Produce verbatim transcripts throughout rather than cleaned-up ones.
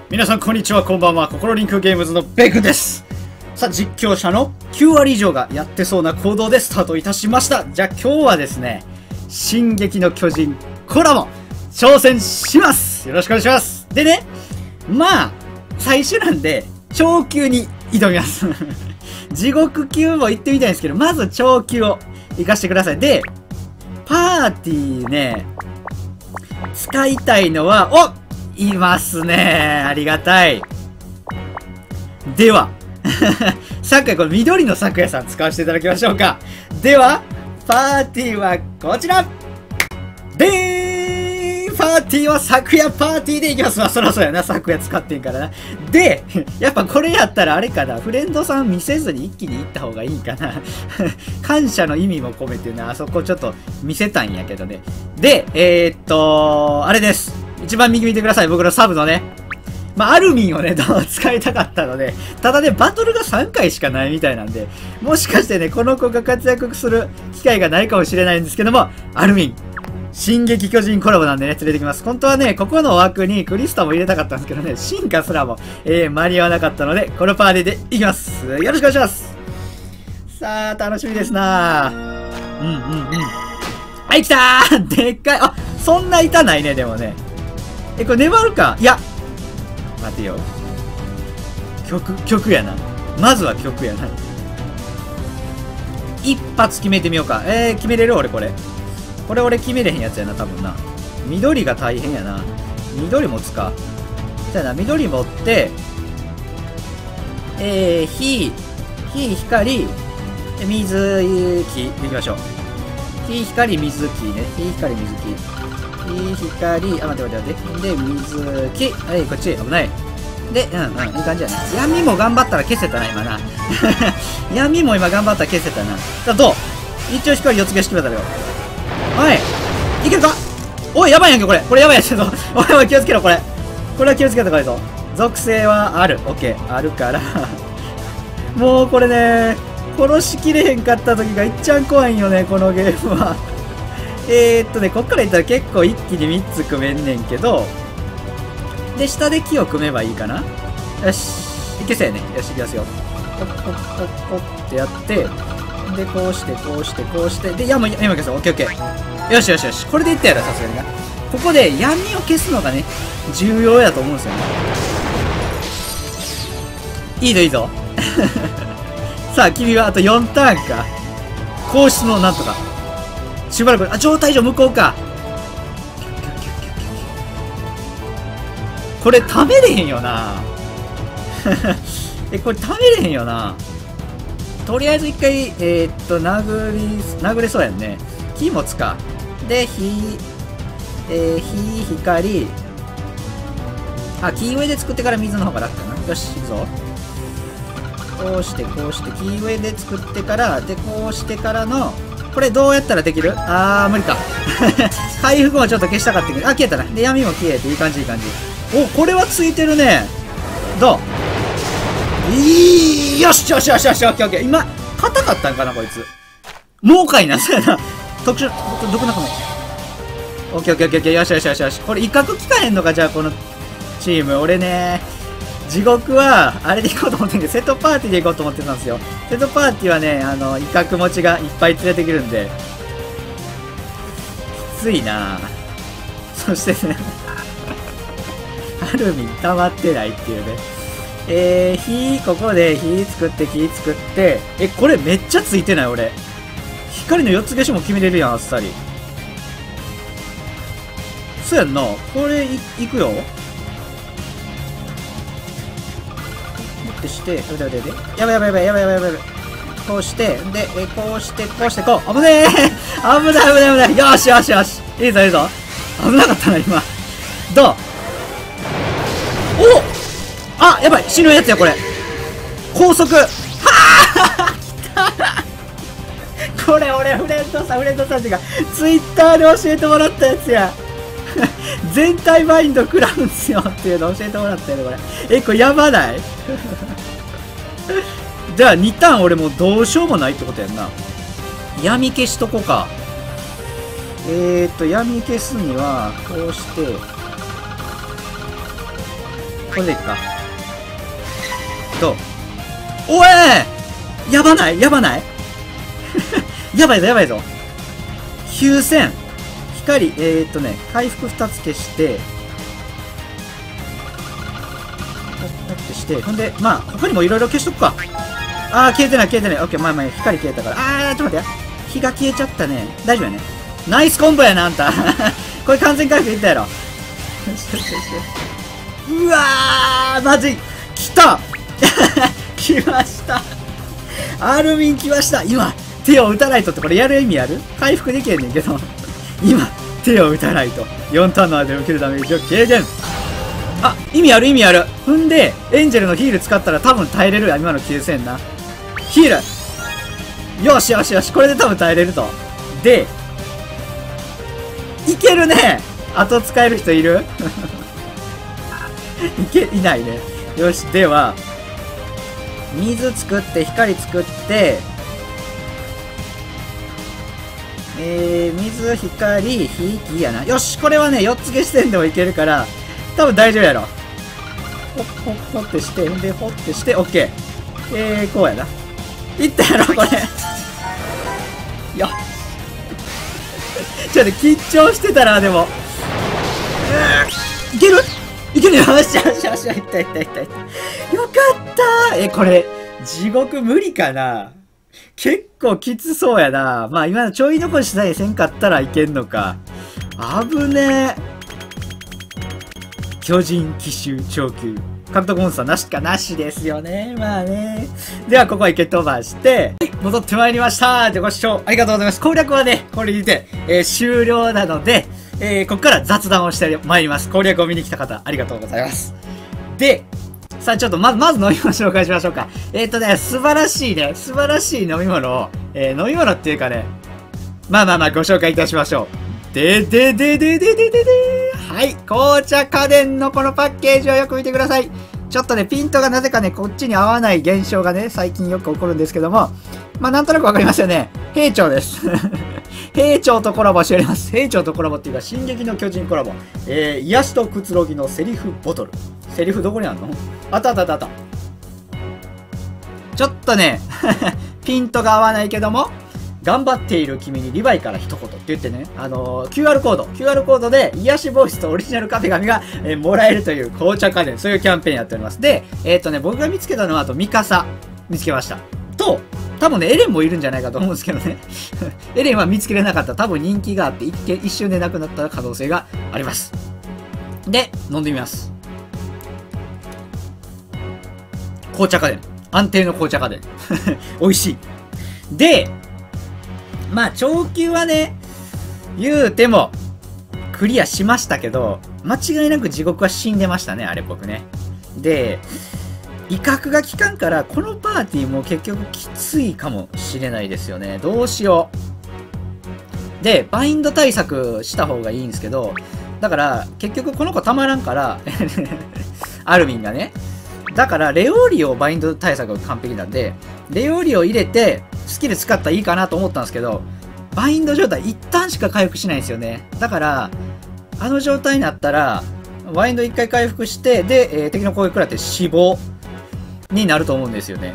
皆さんこんにちは、こんばんは。ココロリンクゲームズのベイクです。さあ、実況者のきゅう割以上がやってそうな行動でスタートいたしました。じゃあ今日はですね、進撃の巨人コラボ挑戦します。よろしくお願いします。でね、まあ最初なんで超級に挑みます地獄級も行ってみたいんですけど、まず超級を行かしてください。でパーティーね、使いたいのは、おいますね。ありがたい。では、昨夜、この緑の昨夜さん使わせていただきましょうか。では、パーティーはこちらでーん、パーティーは昨夜パーティーでいきますわ。そらそうやな。昨夜使ってんからな。で、やっぱこれやったらあれかな。フレンドさん見せずに一気に行った方がいいんかな。感謝の意味も込めてね、あそこちょっと見せたんやけどね。で、えー、っと、あれです。一番右見てください。僕のサブのね。まあ、アルミンをね、どう使いたかったので、ただね、バトルがさんかいしかないみたいなんで、もしかしてね、この子が活躍する機会がないかもしれないんですけども、アルミン、進撃巨人コラボなんでね、連れてきます。本当はね、ここの枠にクリスタも入れたかったんですけどね、進化すらも、えー、間に合わなかったので、このパーティーでいきます。よろしくお願いします。さあ、楽しみですなぁ。うんうんうん。はい、来たーでっかい。あ、そんな痛ないね、でもね。え、これ粘るか？いや。待てよ。曲、曲やな。まずは曲やな。一発決めてみようか。えー、決めれる俺これ。これ俺決めれへんやつやな、多分な。緑が大変やな。緑持つか。じゃあな、緑持って、えー、火、火、光、水、木、でいきましょう。火、光、水、木ね。火、光、水、木。火、光、あ、待って待って待って。で、水、木。はい、こっち、危ない。で、うんうん、いい感じやな。闇も頑張ったら消せたな、今な。闇も今頑張ったら消せたな。さあ、どう？一応光四つ消し決めたよ。はい。いけるか？おい、やばいやんけ、これ。これやばいやつやぞ。おいおい、気をつけろ、これ。これは気をつけた方がいいぞ。属性はある。オッケー。あるから。もうこれね、殺しきれへんかった時がいっちゃん怖いんよね、このゲームは。えーっとね、こっからいったら結構一気にみっつ組めんねんけど、で、下で木を組めばいいかな。よし。いけそうやね。よし、いきますよ。ポッポッポッポッってやって、で、こうして、こうして、こうして、で、山、山消す。オッケーオッケー。よしよしよし。これでいったやろ、さすがにな。ここで闇を消すのがね、重要やと思うんですよね。いいぞ、いいぞ。さあ、君はあとよんターンか。皇室のなんとか。しばらく、あ、状態上向こうか。これ食べれへんよな。え、これ食べれへんよな。とりあえず一回、えー、っと、殴り、殴れそうやんね。火持つか。で、火、えー、火、光。あ、木植えで作ってから水の方が楽かな。よし、行くぞ。こうして、こうして、木植えで作ってから、で、こうしてからの、これどうやったらできる？あー、無理か。回復もちょっと消したかったけど、あ、消えたな。で、闇も消えて、いい感じ、いい感じ。お、これはついてるね。どう？いい、よしよしよしよし、オッケーオッケー。今、硬かったんかな、こいつ。もうかいな、そうやな。特殊、ど、どこなんかも。オッケーオッケーオッケーオッケー、よしよしよしよし。これ、威嚇効かへんのか、じゃあ、このチーム。俺ね、地獄は、あれで行こうと思ってんけど、瀬戸パーティーで行こうと思ってたんですよ。瀬戸パーティーはね、あの、威嚇持ちがいっぱい連れてくるんで、きついなぁ。そしてね、アルミン溜まってないっていうね。えー、火、ここで火作って火作って、え、これめっちゃついてない俺。光のよっつ消しも決めれるやん、あっさり。そうやんな。これい、いくよ。ってして、待って待って待って。やばいやばいやばいやばいやばいやばい。こうして、で、え、こうして、こうして、こう。危ねえ危ない危ない危ない。よしよしよし。いいぞいいぞ。危なかったな、今。どう？お！あ、やばい、死ぬやつや、これ。高速。はあこれ、俺、フレンドさん、フレンドさんっていうか、ツイッターで教えてもらったやつや。全体マインド食らうんすよっていうの教えてもらったよね、これ。え、これやばないじゃあ、にターン俺もうどうしようもないってことやんな。闇消しとこか。えーっと、闇消すには、こうして、 これでいくか。どう？おい！やばないやばないやばいぞやばいぞ。きゅうせん。光、えーっとね、回復ふたつ消して、ってして、ほんで、まあ、他にもいろいろ消しとくか。あー、消えてない消えてない。オッケー、まあまあ、光消えたから。あー、ちょっと待ってや。火が消えちゃったね。大丈夫やね。ナイスコンボやな、あんた。これ完全回復いったやろ。うわー、まずい。来た来ました。アルミン来ました。今、手を打たないとってこれやる意味ある？回復できへんねんけど。今、手を打たないと。よんターンの間で受けるダメージを軽減。あ、意味ある意味ある。踏んで、エンジェルのヒール使ったら多分耐えれるや。今のきゅうせんな。ヒールよしよしよし。これで多分耐えれると。で、いけるね。あと使える人いるいけ、いないね。よし、では、水作って、光作って、えー、水、光、火、火やな。よし、これはね、よっつ消し線でもいけるから、多分大丈夫やろ。ほっほっほってして、んで、ほってして、オッケー。えー、こうやな。いったやろ、これ。よっ。ちょっと緊張してたな、でも。いけるいけるよしよしよしよし。いったいったいったいった。よかったー。え、これ、地獄無理かな？結構きつそうやな。まあ今のちょい残しさえせんかったらいけんのか。危ねえ。巨人奇襲超級。獲得モンスターなしかなしですよね。まあね。ではここは池飛ばして、はい、戻ってまいりました。で、ご視聴ありがとうございます。攻略はね、これにて、えー、終了なので、えー、ここから雑談をしてまいります。攻略を見に来た方、ありがとうございます。で、さあちょっとまず、まず飲み物紹介しましょうか。えっとね、素晴らしいね、素晴らしい飲み物を、えー、飲み物っていうかね、まあまあまあご紹介いたしましょう。でででででででではい、紅茶家電のこのパッケージをよく見てください。ちょっとね、ピントがなぜかね、こっちに合わない現象がね、最近よく起こるんですけども、まあなんとなくわかりますよね。兵長です。兵長とコラボしております。兵長とコラボっていうか、進撃の巨人コラボ。えー、癒しとくつろぎのセリフボトル。セリフどこにあんの？あったあったあったあった。ちょっとね、ピントが合わないけども、頑張っている君にリヴァイから一言って言ってね、あのー、キューアール コード、キューアール コードで癒しボイスとオリジナルカフェ紙が、えー、もらえるという紅茶家電、そういうキャンペーンやっております。で、えっとね、僕が見つけたのは、あとミカサ、見つけました。と、多分ね、エレンもいるんじゃないかと思うんですけどね。エレンは見つけれなかった。多分人気があって、一見一瞬でなくなった可能性があります。で、飲んでみます。紅茶家電。安定の紅茶家電。美味しい。で、まあ、長級はね、言うても、クリアしましたけど、間違いなく地獄は死んでましたね、あれ僕ね。で、威嚇が効かんから、このパーティーも結局きついかもしれないですよね。どうしよう。で、バインド対策した方がいいんですけど、だから、結局この子たまらんから、アルミンがね。だから、レオーリオバインド対策が完璧なんで、レオーリオ入れて、スキル使ったらいいかなと思ったんですけど、バインド状態一旦しか回復しないんですよね。だから、あの状態になったら、バインド一回回復して、で、えー、敵の攻撃食らって死亡になると思うんですよね。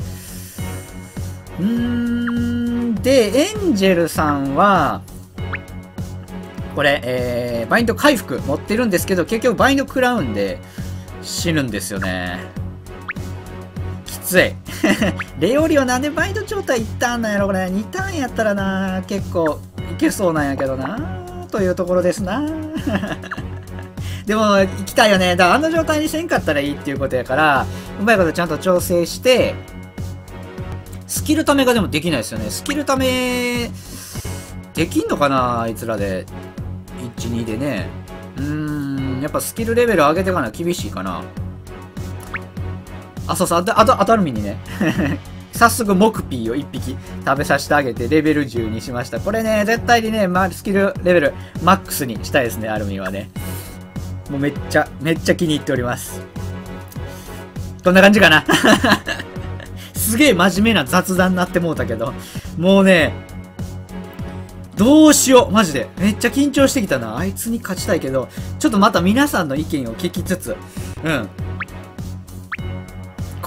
うーん、で、エンジェルさんは、これ、えー、バインド回復持ってるんですけど、結局バインド食らうんで、死ぬんですよね。きつい。レオリオなんでバインド状態いちターンなんやろこれ。にターンやったらな、結構いけそうなんやけどな、というところですな。でも、行きたいよね。だからあの状態にせんかったらいいっていうことやから、うまいことちゃんと調整して、スキルためがでもできないですよね。スキルため、できんのかなあいつらで。いち、にでね。うーん、やっぱスキルレベル上げていかな厳しいかな。あ、そうそう、あと、あと、あとアルミにね。早速、モクピーをいっぴき食べさせてあげて、レベルじゅうにしました。これね、絶対にね、まあ、スキルレベルマックスにしたいですね、アルミンはね。もうめっちゃ、めっちゃ気に入っております。こんな感じかな。すげえ真面目な雑談になってもうたけど、もうね、どうしようマジで。めっちゃ緊張してきたな。あいつに勝ちたいけど、ちょっとまた皆さんの意見を聞きつつ、うん。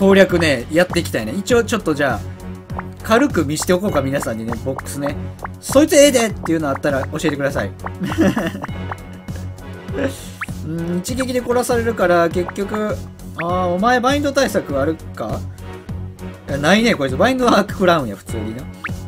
攻略ね、やっていきたいね。一応ちょっとじゃあ、軽く見しておこうか、皆さんにね、ボックスね。そいつええでっていうのあったら教えてください。うん、一撃で殺されるから、結局、ああ、お前バインド対策あるか？いやないね、こいつ。バインドは食らうんや、普通にな。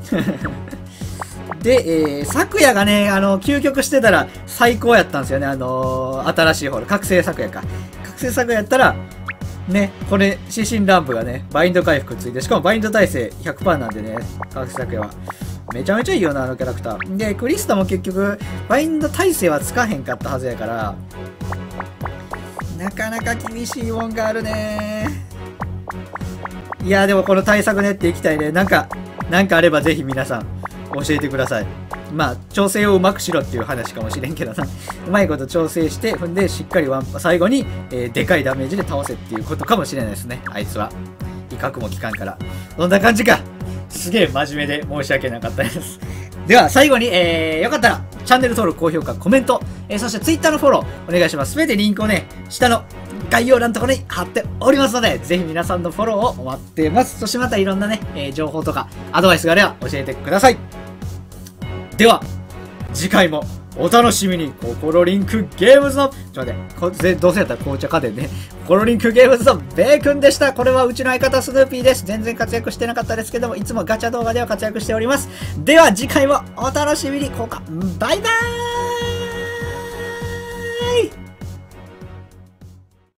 で、えー、昨夜がね、あの、究極してたら最高やったんですよね。あのー、新しい方の覚醒昨夜か。覚醒昨夜やったら、ね、これ、指針ランプがね、バインド回復ついて、しかもバインド耐性 ひゃくパーセント なんでね、覚醒昨夜は。めちゃめちゃいいよな、あのキャラクター。で、クリスタも結局、バインド耐性はつかへんかったはずやから、なかなか厳しいもんがあるね。いや、でもこの対策練っていきたいね。なんか、なんかあればぜひ皆さん、教えてください。まあ、調整をうまくしろっていう話かもしれんけどな。うまいこと調整して、踏んでしっかりワンパ、最後に、えー、でかいダメージで倒せっていうことかもしれないですね。あいつは。威嚇も効かんから。どんな感じか。すげえ真面目で申し訳なかったです。では、最後に、えー、よかったら、チャンネル登録、高評価、コメント、えー、そして Twitter のフォロー、お願いします。すべてリンクをね、下の概要欄のところに貼っておりますので、ぜひ皆さんのフォローを待っています。そしてまたいろんなね、えー、情報とか、アドバイスがあれば教えてください。では、次回もお楽しみに。ココロリンクゲームズの、ちょっと待って、こぜどうせやったら紅茶家電ね。ココロリンクゲームズのベー君でした。これはうちの相方スヌーピーです。全然活躍してなかったですけども、いつもガチャ動画では活躍しております。では次回もお楽しみに。こうか。バイバーイ。